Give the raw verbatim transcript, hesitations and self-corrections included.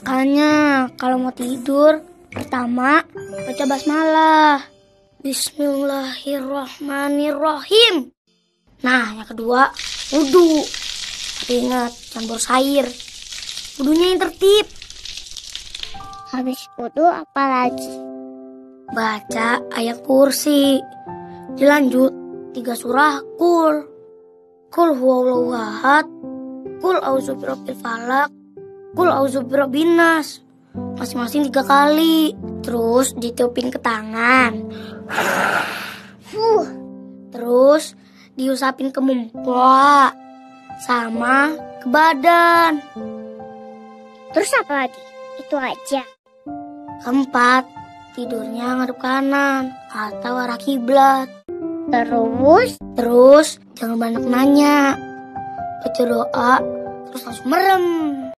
Makanya kalau mau tidur, pertama baca basmalah. Bismillahirrahmanirrahim. Nah, yang kedua, wudu. Tapi ingat, jangan boros air. Wudunya yang tertib. Habis wudu apa lagi? Baca ayat kursi. Dilanjut tiga surah kul. Kul huwallahu ahad. Kul auzu birabbil falaq. Kul auzu birabbin nas. Masing-masing tiga kali. Terus ditiupin ke tangan. Fuh. Terus diusapin ke muka sama ke badan. Terus apa lagi? Itu aja. Keempat, tidurnya ngadep kanan atau arah kiblat. Terus? Terus jangan banyak nanya. Baca doa terus langsung merem.